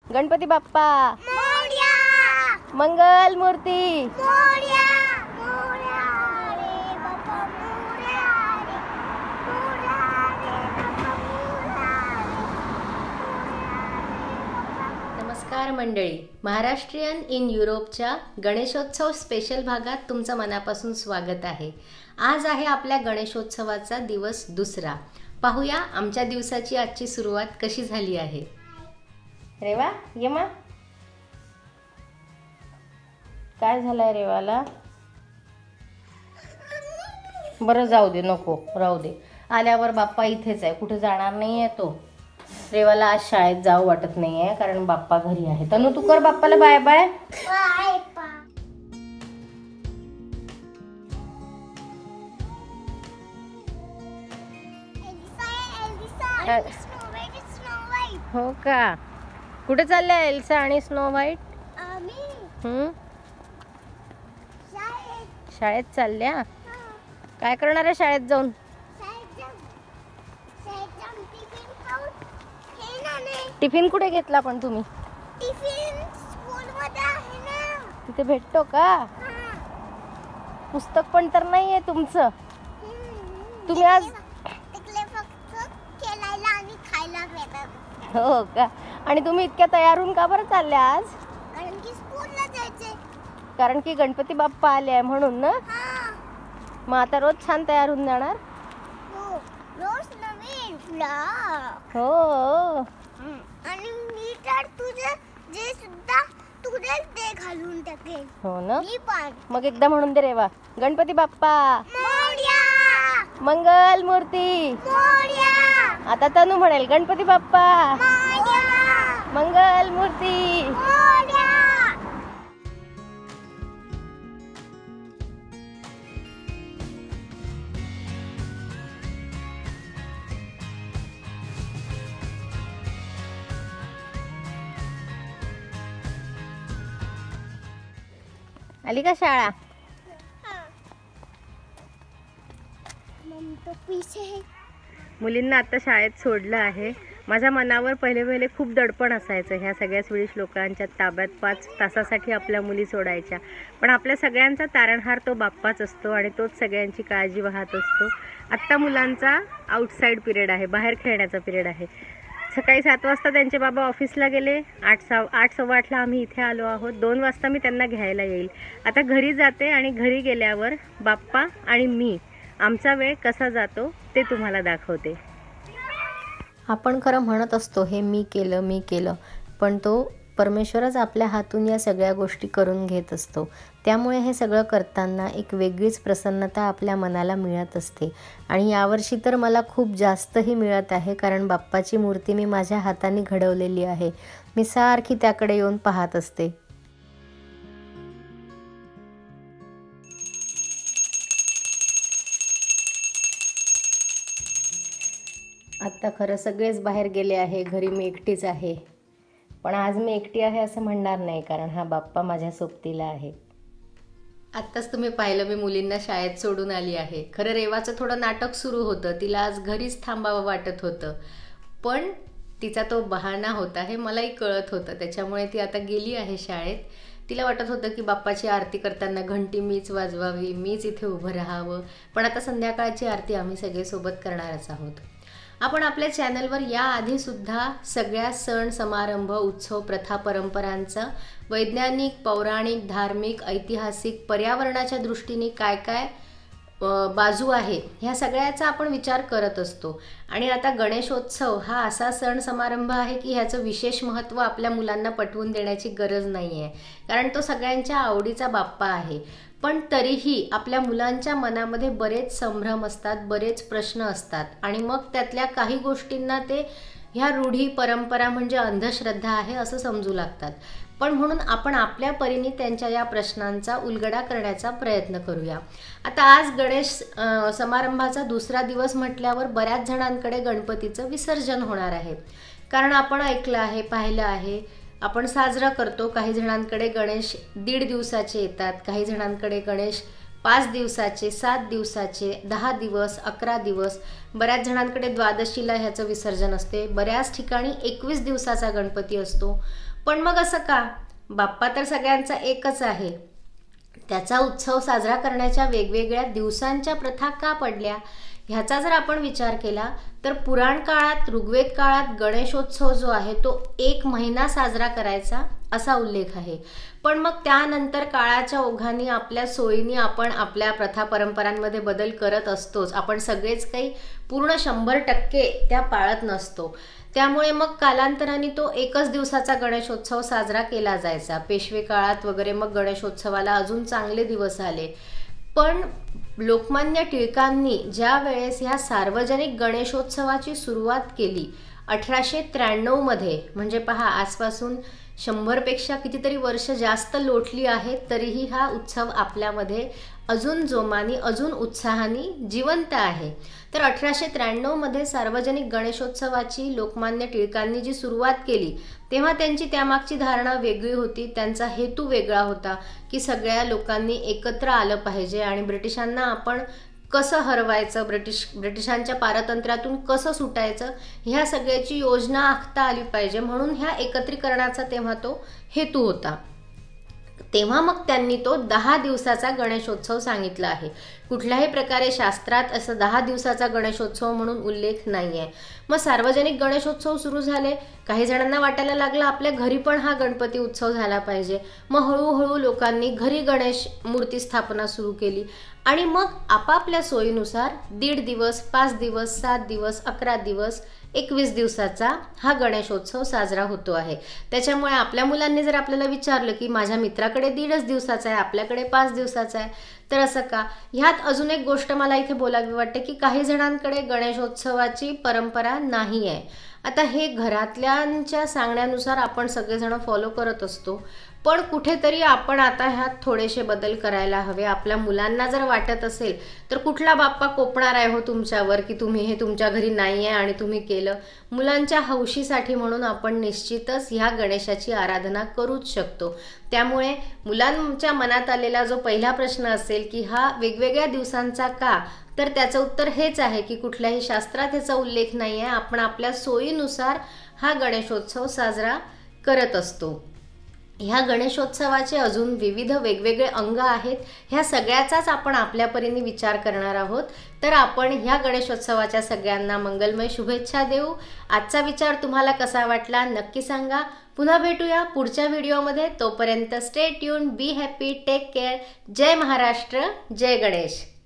गणपती बाप्पा मोरया, मंगल मूर्ती मोरया, मोरया रे बाप्पा मोरया रे, मोरया रे बाप्पा मोरया रे. नमस्कार मंडळी, महाराष्ट्रीयन इन युरोपच्या गणेशोत्सव स्पेशल भागात तुमचं मनापासून स्वागत आहे. आज आहे आपल्या गणेशोत्सवाचा दिवस दुसरा. पाहूया आमच्या दिवसाची आजची सुरुवात कशी झाली आहे. रेवा ये मा, काय झालंय रेवाला? बरं जाऊ दे, नको राहू दे. आल्यावर बाप्पा इथेच आहे, कुठे जाणार नाही आहे तो. रेवाला आज शाळेत जाऊ वाटत नाही आहे कारण बाप्पा घरी आहे. तनु तू कर बाप्पाला बाय बाय. बाय पा. हो का? कुठे चालल्या एल्सा आणि स्नो व्हाईट? शाळेत चालल्या. काय करणार आहे शाळेत जाऊन? टिफिन कुठे घेतला पण तुम्ही? तिथे भेटतो का? पुस्तक पण तर नाही आहे तुमचं. तुम्ही आज हो का? आणि तुम्ही इतक्या तयार होऊन का बरं चालल्या आज? कारण की स्कूलला जायचे. कारण की गणपती बाप्पा आले आहे म्हणून ना. मग आता रोज छान तयार होऊन जाणार. हो, रोज नवीन फ्लॉक. हो. आणि मी तर तुझे जे सुद्धा तुझेच ते घालून टाकेल. हो ना. मी पण. मग एकदा म्हणून दे रेवा, गणपती बाप्पा मोरया, मंगल मूर्ती. मोरया, आता तनु म्हणेल गणपती बाप्पा मोरया, मंगल मूर्ती. मोरया. आली का शाळा? मम तो पीछे है. मुलींना आता शाळेत सोडलं आहे. माझ्या मनावर पहिले खूप दडपण असायचं ह्या सगळ्या स्वीडिश लोकांच्या ताब्यात 5 तासासाठी आपल्या मुली सोडायच्या. पण आपल्या सगळ्यांचा तारणहार तो बाप्पाच असतो आणि तोच सगळ्यांची काळजी वाहत असतो. आत्ता मुलांचा आउटसाईड पिरियड आहे, बाहेर खेळण्याचा पिरियड आहे. सकाळी 7 वाजता त्यांचे बाबा ऑफिसला गेले. 8:15 आम्ही इथे आलो आहोत. 2 वाजता मी त्यांना घ्यायला येईल. आता घरी जाते आणि घरी गेल्यावर बाप्पा आणि मी आमचा वेळ कसा जातो ते तुम्हाला दाखवते. आपण खरं म्हणत असतो हे मी केलं, पण तो परमेश्वरच आपल्या हातून या सगळ्या गोष्टी करून घेत असतो. त्यामुळे हे सगळं करताना एक वेगळीच प्रसन्नता आपल्या मनाला मिळत असते. आणि यावर्षी तर मला खूप जास्तही मिळत आहे कारण बाप्पाची मूर्ती मी माझ्या हाताने घडवलेली आहे. मी सारखी त्याकडे येऊन पाहत असते. आत्ता खरं सगळेच बाहेर गेले आहे, घरी मी एकटीच आहे. पण आज मी एकटी आहे असं म्हणणार नाही कारण हा बाप्पा माझ्या सोबतीला आहे. आत्ताच तुम्ही पाहिलं मी मुलींना शाळेत सोडून आली आहे. खरं रेवाचं थोडं नाटक सुरू होतं. तिला आज घरीच थांबावं वाटत होतं, पण तिचा तो बहाणा होता हे मलाही कळत होतं. त्याच्यामुळे ती आता गेली आहे शाळेत. तिला वाटत होतं की बाप्पाची आरती करताना घंटी मीच वाजवावी, मीच इथे उभं राहावं. पण आता संध्याकाळची आरती आम्ही सगळे सोबत करणारच आहोत. आपण आपल्या चॅनलवर याआधीसुद्धा सगळ्या सण समारंभ, उत्सव, प्रथा, परंपरांचा वैज्ञानिक, पौराणिक, धार्मिक, ऐतिहासिक, पर्यावरणाच्या दृष्टीने काय काय बाजू आहे ह्या सगळ्याचा आपण विचार करत असतो. आणि आता गणेशोत्सव हा असा सण समारंभ आहे की ह्याचं विशेष महत्त्व आपल्या मुलांना पटवून देण्याची गरज नाही आहे कारण तो सगळ्यांच्या आवडीचा बाप्पा आहे. पण तरीही आपल्या मुलांच्या मनामध्ये बरेच संभ्रम असतात, बरेच प्रश्न असतात आणि मग त्यातल्या काही गोष्टींना ते ह्या रूढी परंपरा म्हणजे अंधश्रद्धा आहे असं समजू लागतात. पण म्हणून आपण आपल्या परीने त्यांच्या या प्रश्नांचा उलगडा करण्याचा प्रयत्न करूया. आता आज गणेश समारंभाचा दुसरा दिवस म्हटल्यावर बऱ्याच जणांकडे गणपतीचं विसर्जन होणार आहे. कारण आपण ऐकलं आहे, पाहिलं आहे, आपण साजरा करतो. काही जणांकडे गणेश 1.5 दिवसाचे येतात, काही जणांकडे गणेश 5 दिवसाचे, 7 दिवसाचे, 10 दिवस, 11 दिवस, बऱ्याच जणांकडे द्वादशीला ह्याचं विसर्जन असते. बऱ्याच ठिकाणी 21 दिवसाचा गणपती असतो. पण मग असं का? बाप्पा तर सगळ्यांचा एकच आहे. त्याचा उत्सव साजरा करण्याच्या वेगवेगळ्या दिवसांच्या प्रथा का पडल्या? ह्याचा जर आपण विचार केला तर पुराण काळात, ऋग्वेद काळात गणेशोत्सव जो आहे तो 1 महिना साजरा करायचा असा उल्लेख आहे. पण मग त्यानंतर काळाच्या ओघाने आपल्या सोयीने आपण आपल्या प्रथा परंपरांमध्ये बदल करत असतोच. आपण सगळेच काही पूर्ण 100% त्या पाळत नसतो. त्यामुळे मग कालांतराने तो 1च दिवसाचा गणेशोत्सव साजरा केला जायचा. पेशवे काळात वगैरे मग गणेशोत्सवाला अजून चांगले दिवस आले. पण लोकमान्य टिळकांनी ज्या वेळेस ह्या सार्वजनिक गणेशोत्सवाची सुरुवात केली 1893 मध्ये, म्हणजे पहा आजपासून 100पेक्षा कितीतरी वर्ष जास्त लोटली आहेत, तरीही हा उत्सव आपल्यामध्ये अजून जोमाने, अजून उत्साहाने जिवंत आहे. तर 1893 मध्ये सार्वजनिक गणेशोत्सवाची लोकमान्य टिळकांनी जी सुरुवात केली तेव्हा त्यांची त्यामागची धारणा वेगळी होती. त्यांचा हेतू वेगळा होता की सगळ्या लोकांनी एकत्र आलं पाहिजे आणि ब्रिटिशांना आपण कसं हरवायचं, ब्रिटिशांच्या पारतंत्र्यातून कसं सुटायचं, ह्या सगळ्याची योजना आखता आली पाहिजे. म्हणून ह्या एकत्रीकरणाचा तेव्हा तो हेतू होता. तेव्हा मग त्यांनी तो 10 दिवसाचा गणेशोत्सव सांगितला आहे. कुठल्याही प्रकारे शास्त्रात असं 10 दिवसाचा गणेशोत्सव म्हणून उल्लेख नाहीये. मग सार्वजनिक गणेशोत्सव सुरू झाले. काही जणांना वाटायला लागलं आपल्या घरी पण हा गणपती उत्सव झाला पाहिजे. मग हळूहळू लोकांनी घरी गणेश मूर्ती स्थापना सुरू केली आणि मग आपापल्या सोयीनुसार 1.5 दिवस, 5 दिवस, 7 दिवस, 11 दिवस, 21 दिवसाचा हा गणेशोत्सव साजरा होतो आहे. त्याच्यामुळे आपल्या मुलांनी जर आपल्याला विचारलं की माझ्या मित्राकडे 1.5 दिवसाचा आहे, आपल्याकडे 5 दिवसाचा आहे, तर असं का? ह्यात अजून एक गोष्ट मला इथे बोलावी वाटते की काही जणांकडे गणेशोत्सवाची परंपरा नाही आहे. आता हे घरातल्यांच्या सांगण्यानुसार आपण सगळेजण फॉलो करत असतो, पण कुठेतरी आपण आता ह्यात थोडेसे बदल करायला हवे. आपल्या मुलांना जर वाटत असेल तर कुठला बाप्पा कोपणार आहे हो तुमच्यावर की तुम्ही हे तुमच्या घरी नाही आहे आणि तुम्ही केलं. मुलांच्या हौशीसाठी म्हणून आपण निश्चितच ह्या गणेशाची आराधना करूच शकतो. त्यामुळे मुलांच्या मनात आलेला जो पहिला प्रश्न असेल की हा वेगवेगळ्या दिवसांचा का, तर त्याचं उत्तर हेच आहे की कुठल्याही शास्त्रात ह्याचा उल्लेख नाही आहे. आपण आपल्या सोयीनुसार हा गणेशोत्सव साजरा करत असतो. ह्या गणेशोत्सवाचे अजून विविध वेगवेगळे अंग आहेत. ह्या सगळ्याचाच आपण आपल्या परीने विचार करणार आहोत. तर आपण ह्या गणेशोत्सवाच्या सगळ्यांना मंगलमय शुभेच्छा देऊ. आजचा विचार तुम्हाला कसा वाटला नक्की सांगा. पुन्हा भेटूया पुढच्या व्हिडिओमध्ये. तोपर्यंत stay tune, be happy, take care. जय महाराष्ट्र, जय गणेश.